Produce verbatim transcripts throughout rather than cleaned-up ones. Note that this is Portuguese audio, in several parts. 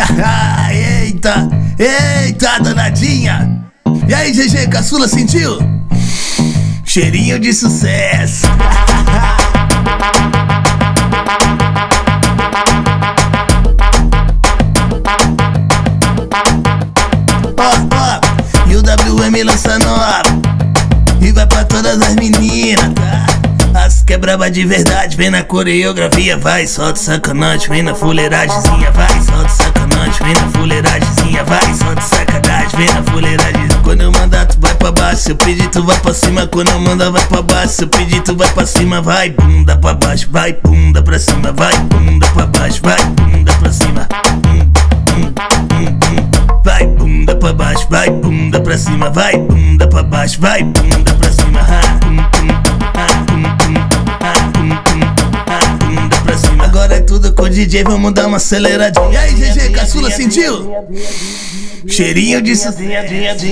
Eita, eita, danadinha. E aí, G G, caçula, sentiu? Cheirinho de sucesso. Ó, ó, e o W M lança nova e vai pra todas as meninas, tá? As que é braba de verdade, vem na coreografia, vai, solta sacanagem, vem na fuleiragemzinha, vai, solta sacanagem, vem na fuleiragemzinha, vai, solta sacanagem, vem na fuleiragem. Quando eu mandar tu vai pra baixo, se eu pedir tu vai pra cima, quando eu mandar vai pra baixo, se eu pedir tu vai pra cima, vai, bunda pra baixo, vai, bunda pra cima, vai, bunda pra baixo, vai, bunda pra cima, vai, bunda pra baixo, vai, bunda pra cima, vai, bunda pra baixo, vai, bunda pra cima, bunda pra cima. Agora é tudo com o D J, vamos dar uma aceleradinha. E aí, G G, caçula, sentiu? Cheirinho de sucesso.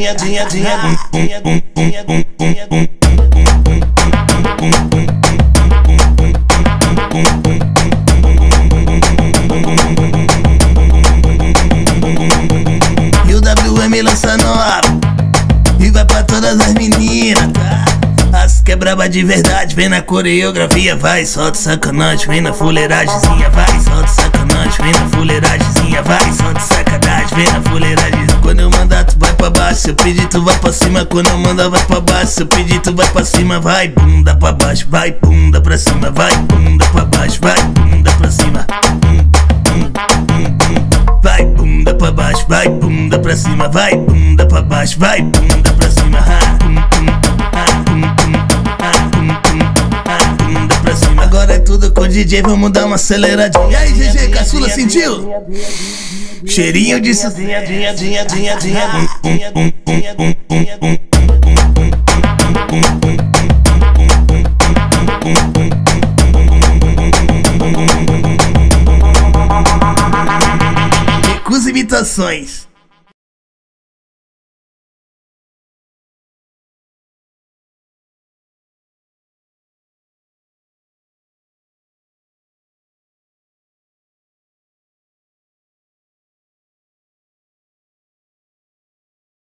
E o W M lança nova e vai pra todas as meninas, tá? As que é braba de verdade, vem na coreografia, vai, solta sacanagem, vem na fuleiragemzinha, vai, solta sacanagem, vem na fuleiragemzinha, vai, solta sacanagem, vem na fuleiragem. Quando eu mandar tu vai pra baixo, se eu pedir tu vai pra cima, quando eu mandar vai pra baixo, se eu pedir tu vai pra cima, vai, bunda pra baixo, vai, bunda pra cima, vai, bunda pra baixo, vai, bunda pra cima, vai, bunda pra baixo, vai, bunda pra cima, vai, bunda pra baixo, vai, bunda pra cima, bunda pra cima. Agora é tudo com o D J, vamos dar uma aceleradinha. E aí, G G, caçula, sentiu? Cheirinho de sucesso. Recusa imitações.